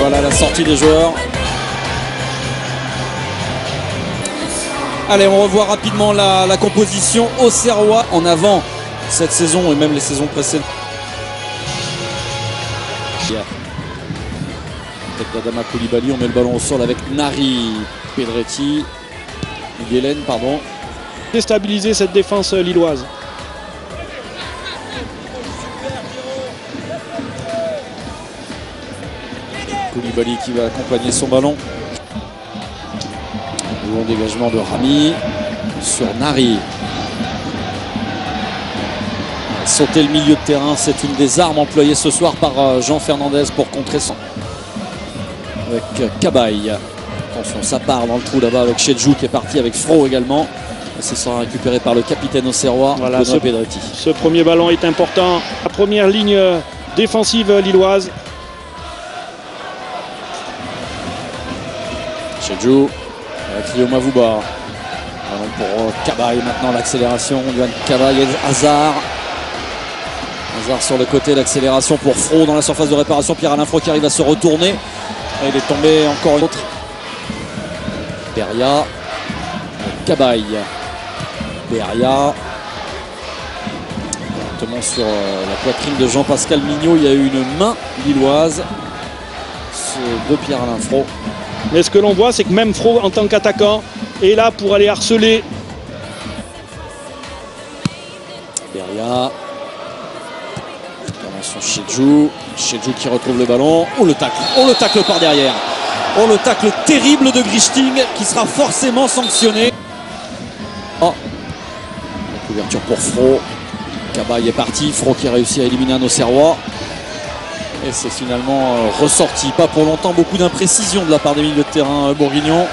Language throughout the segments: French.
Voilà la sortie des joueurs. Allez, on revoit rapidement la composition. Auxerrois en avant cette saison et même les saisons précédentes. Tête d'Adama Koulibaly, on met le ballon au sol avec Nari, Pedretti, Guélène, pardon. Déstabiliser cette défense lilloise. Koulibaly qui va accompagner son ballon. Le bon dégagement de Rami sur Nari. Sauter le milieu de terrain, c'est une des armes employées ce soir par Jean Fernandez pour contrer son. Avec Cabaye. Attention, ça part dans le trou là-bas avec Chedjou qui est parti avec Fro également. Ce sera récupéré par le capitaine auxerrois, voilà, Benoît Pedretti. Ce premier ballon est important. La première ligne défensive lilloise. Chedjou avec Lio Mavouba. Ballon pour Cabaye maintenant, l'accélération. Yohan Cabaye et Hazard. Hazard sur le côté, l'accélération pour Fro dans la surface de réparation. Pierre-Alain Fro qui arrive à se retourner. Et il est tombé encore une autre. Beria. Cabaye. Beria. Directement sur la poitrine de Jean-Pascal Mignot. Il y a eu une main lilloise de Pierre-Alain Fro. Mais ce que l'on voit, c'est que même Fro, en tant qu'attaquant, est là pour aller harceler. Beria. Attention Chedjou. Chedjou qui retrouve le ballon. Oh le tacle. Oh le tacle par derrière. Oh le tacle terrible de Grichting qui sera forcément sanctionné. Oh. La couverture pour Fro. Cabaye est parti. Fro qui a réussi à éliminer un Auxerrois. Et c'est finalement ressorti. Pas pour longtemps. Beaucoup d'imprécision de la part des milieux de terrain bourguignons.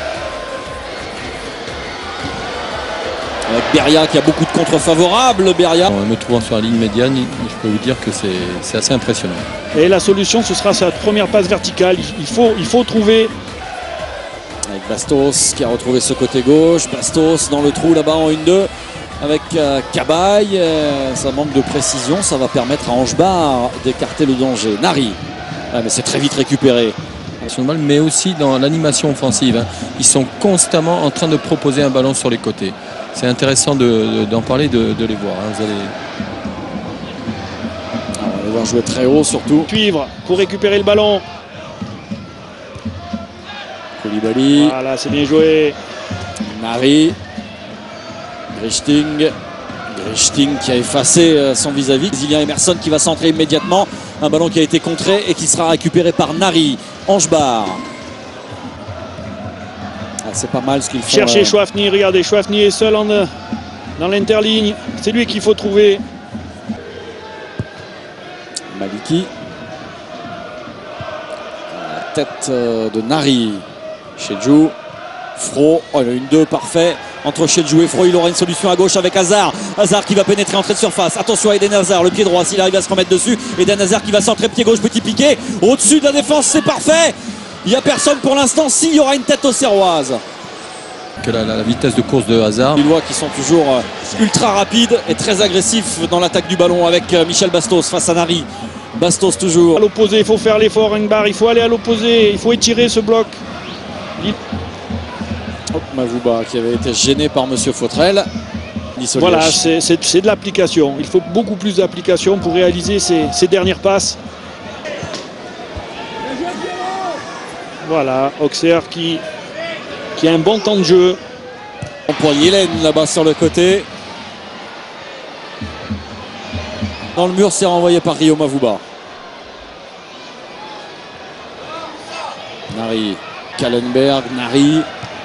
Avec Beria qui a beaucoup de contre favorables. Beria. En me trouvant sur la ligne médiane, je peux vous dire que c'est assez impressionnant. Et la solution, ce sera sa première passe verticale. Il faut trouver. Avec Bastos qui a retrouvé ce côté gauche. Bastos dans le trou là-bas en 1-2. Avec Cabaye. Ça manque de précision. Ça va permettre à Angebar d'écarter le danger. Nari. Ouais, mais c'est très vite récupéré. Mais aussi dans l'animation offensive. Hein. Ils sont constamment en train de proposer un ballon sur les côtés. C'est intéressant d'en parler, de les voir. Hein. Vous allez... Alors, on va les voir jouer très haut surtout. Suivre pour récupérer le ballon. Koulibaly. Voilà, c'est bien joué. Nari. Grichting. Grichting qui a effacé son vis-à-vis. Zilien Emerson qui va centrer immédiatement. Un ballon qui a été contré et qui sera récupéré par Nari. Angebar. C'est pas mal ce qu'il fait. Cherchez Chouafni, regardez, Chouafni est seul dans l'interligne. C'est lui qu'il faut trouver. Maliki. La tête de Nari. Chedjou. Fro. Oh, il a une 2 parfait. Entre Chedjou et Fro, il aura une solution à gauche avec Hazard. Hazard qui va pénétrer entrée de surface. Attention à Eden Hazard, le pied droit, s'il arrive à se remettre dessus. Eden Hazard qui va centrer pied gauche, petit piqué. Au-dessus de la défense, c'est parfait. Il n'y a personne pour l'instant. S'il y aura une tête auxerroise. Que la vitesse de course de Hazard. Les Lillois qui sont toujours ultra rapides et très agressifs dans l'attaque du ballon avec Michel Bastos face à Nari. Bastos toujours. À l'opposé, il faut faire l'effort, Ngbar. Il faut aller à l'opposé. Il faut étirer ce bloc. Mavouba qui avait été gêné par Monsieur Fautrel. Voilà, c'est de l'application. Il faut beaucoup plus d'application pour réaliser ces dernières passes. Voilà, Auxerre qui a un bon temps de jeu. Pour Yélène là-bas sur le côté. Dans le mur, c'est renvoyé par Rio Mavouba. Nari, Kallenberg, Nari.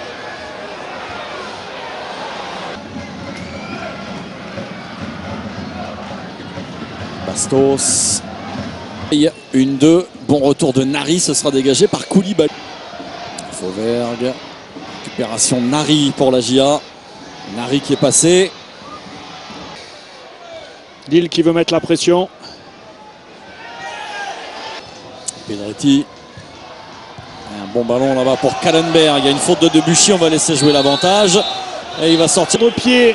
Bastos. 1-2. Bon retour de Nari, ce sera dégagé par Koulibaly. Fauvergue. Récupération Nari pour la GIA. Nari qui est passé. Lille qui veut mettre la pression. Pedretti. Un bon ballon là-bas pour Kallenberg. Il y a une faute de Debuchy, on va laisser jouer l'avantage. Et il va sortir de pied.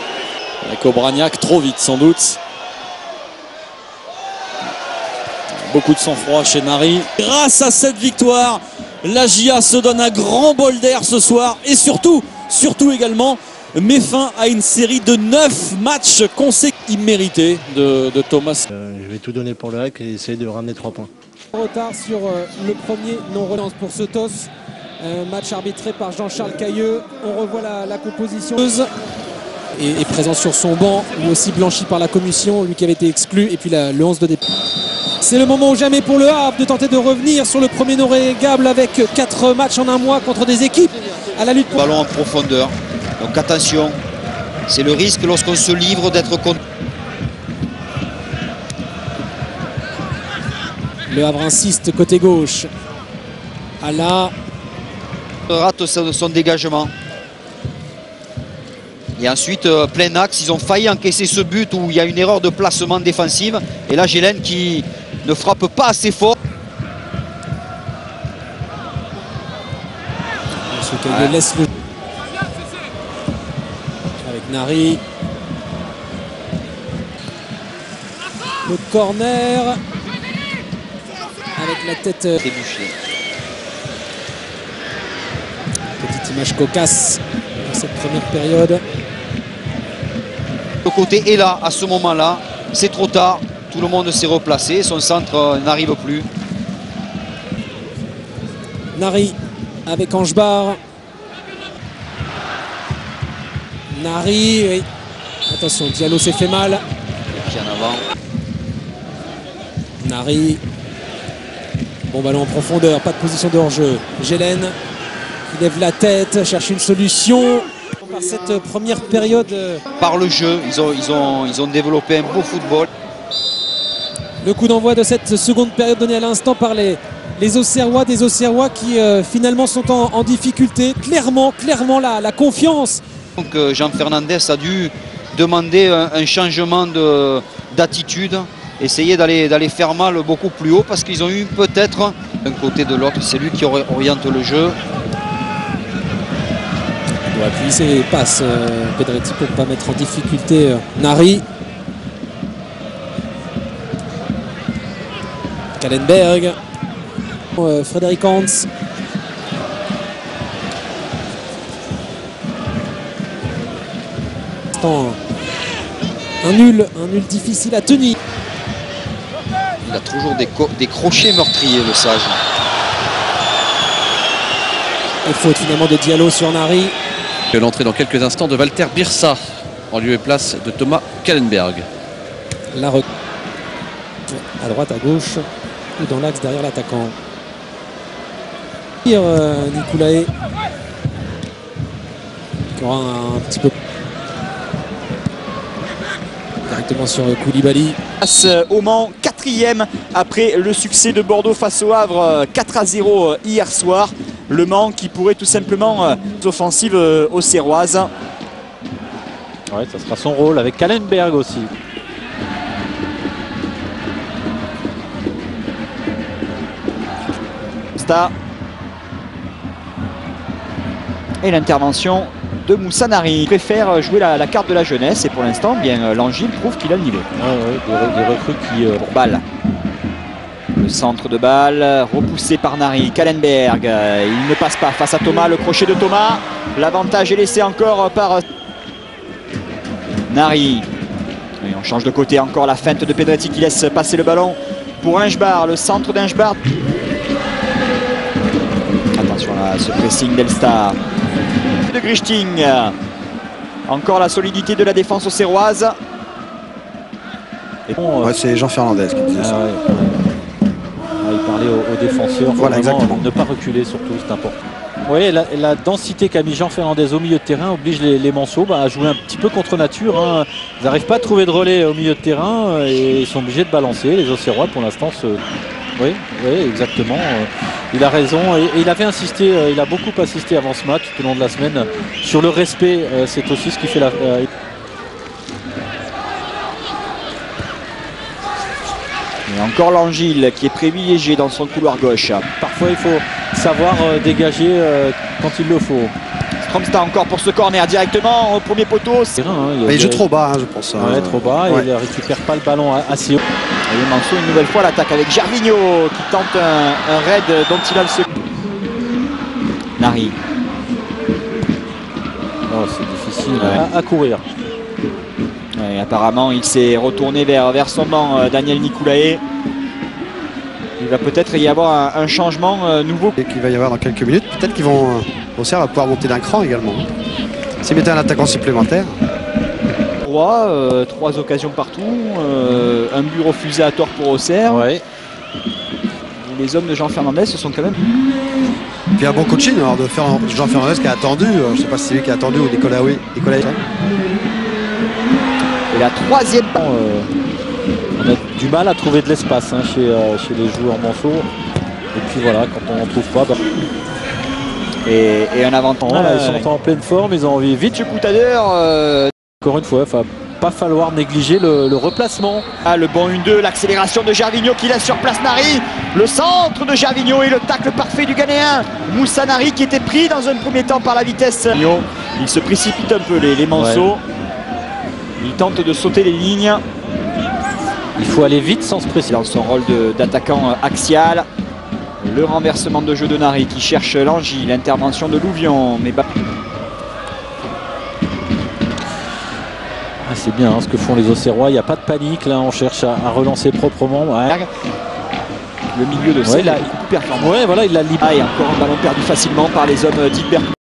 Avec Obraniak, trop vite sans doute. Beaucoup de sang-froid chez Nari. Grâce à cette victoire, la GIA se donne un grand bol d'air ce soir et surtout également met fin à une série de 9 matchs consécutifs immérités de Thomas. Je vais tout donner pour le REC et essayer de ramener 3 points. Retard sur le premier non-relance pour Sotos. Match arbitré par Jean-Charles Cailleux. On revoit la composition. Et présent sur son banc, lui aussi blanchi par la commission, lui qui avait été exclu. Et puis le 11 de départ. C'est le moment ou jamais pour le Havre de tenter de revenir sur le premier non relégable avec 4 matchs en un mois contre des équipes à la lutte. Ballon en profondeur. Donc attention, c'est le risque lorsqu'on se livre d'être contre. Le Havre insiste côté gauche. Ala Rate son dégagement. Et ensuite, plein axe, ils ont failli encaisser ce but où il y a une erreur de placement défensive. Et là, Gélène qui ne frappe pas assez fort. Monsieur Cailleux laisse le... Avec Nari. Le corner. Avec la tête... Trébuché. Petite image cocasse dans cette première période. Le côté est là, à ce moment-là. C'est trop tard. Tout le monde s'est replacé. Son centre n'arrive plus. Nari avec Angebar. Nari, oui. Attention, Diallo s'est fait mal. Et puis en avant. Nari. Bon ballon en profondeur, pas de position de hors-jeu. Gélène qui lève la tête, cherche une solution. Par cette première période. Par le jeu, ils ont développé un beau football. Le coup d'envoi de cette seconde période donnée à l'instant par les Auxerrois, des Auxerrois qui finalement sont en difficulté. Clairement la confiance. Donc Jean Fernandez a dû demander un changement d'attitude, essayer d'aller faire mal beaucoup plus haut parce qu'ils ont eu peut-être d'un côté de l'autre, c'est lui qui oriente le jeu. Il doit appuyer ses passes, Pedretti, pour ne pas mettre en difficulté Nari. Kallenberg. Frédéric Hans. Un nul difficile à tenir. Il a toujours des crochets meurtriers, le Sage. Et faute finalement de Diallo sur Nari. L'entrée dans quelques instants de Walter Birsa en lieu et place de Thomas Kallenberg. La à droite, à gauche ou dans l'axe derrière l'attaquant. Nicolae qui aura un petit peu directement sur Koulibaly. Face au Mans, 4e après le succès de Bordeaux face au Havre, 4-0 hier soir. Le Mans qui pourrait tout simplement offensive auxerroise. Ouais, ça sera son rôle avec Kallenberg aussi. Et l'intervention de Moussa Nari. Il préfère jouer la carte de la jeunesse et pour l'instant, bien l'Angile prouve qu'il a le niveau. Des recrues qui... Pour balle. Le centre de balle, repoussé par Nari. Kallenberg, il ne passe pas face à Thomas, le crochet de Thomas. L'avantage est laissé encore par Nari. Et on change de côté, encore la feinte de Pedretti qui laisse passer le ballon pour Ingebar, le centre d'Ingebar. Attention à ce pressing d'Elstar. De Grichting. Encore la solidité de la défense auxerroise. Ouais, c'est Jean Fernandez qui disait ça. Il parlait aux défenseurs. Voilà, exactement. Ne pas reculer surtout, c'est important. Vous voyez, la densité qu'a mis Jean Fernandez au milieu de terrain oblige les Manceaux à jouer un petit peu contre nature. Hein. Ils n'arrivent pas à trouver de relais au milieu de terrain et ils sont obligés de balancer. Les Auxerrois, pour l'instant, Oui, exactement. Il a raison et il avait insisté, il a beaucoup insisté avant ce match tout au long de la semaine sur le respect. C'est aussi ce qui fait la... Et encore l'Angile qui est privilégié dans son couloir gauche. Parfois il faut savoir dégager quand il le faut. Kromstad encore pour ce corner directement au premier poteau. Mais il joue trop bas, hein, je pense. Ouais, trop bas, et il ne récupère pas le ballon assez haut. Et le Manceau une nouvelle fois l'attaque avec Gervinho qui tente un raid dont il a le second. Nari. Oh, c'est difficile à courir. Ouais, apparemment il s'est retourné vers son banc, Daniel Nicolae. Il va peut-être y avoir un changement nouveau. Et qu'il va y avoir dans quelques minutes. Peut-être qu'ils vont Auxerre va pouvoir monter d'un cran également. S'ils mettaient un attaquant supplémentaire. 3 occasions partout, un but refusé à tort pour Auxerre. Ouais. Les hommes de Jean Fernandez se sont quand même. Puis un bon coaching alors, de Jean Fernandez qui a attendu, je ne sais pas si c'est lui qui a attendu ou Nicolas. Et la troisième. On a du mal à trouver de l'espace chez les joueurs Manceau. Et puis voilà, quand on n'en trouve pas. Et un avantage. Ils sont en pleine forme, ils ont envie vite. Encore une fois, il ne va pas falloir négliger le replacement. Le bon 1-2, l'accélération de Gervinho qui laisse sur place Nari. Le centre de Gervinho et le tacle parfait du Ghanéen. Moussa Nari qui était pris dans un premier temps par la vitesse. Il se précipite un peu les Manceaux. Ouais. Il tente de sauter les lignes. Il faut aller vite sans se précipiter. Dans son rôle d'attaquant axial. Le renversement de jeu de Nari qui cherche Langy. L'intervention de Louvion. Mais c'est bien ce que font les Auxerrois. Il n'y a pas de panique. Là, on cherche à relancer proprement. Ouais. Le milieu de Auxerre, il est beaucoup plus performant. Ouais, voilà, il l'a libéré. Et encore un ballon perdu facilement par les hommes d'Hilbert.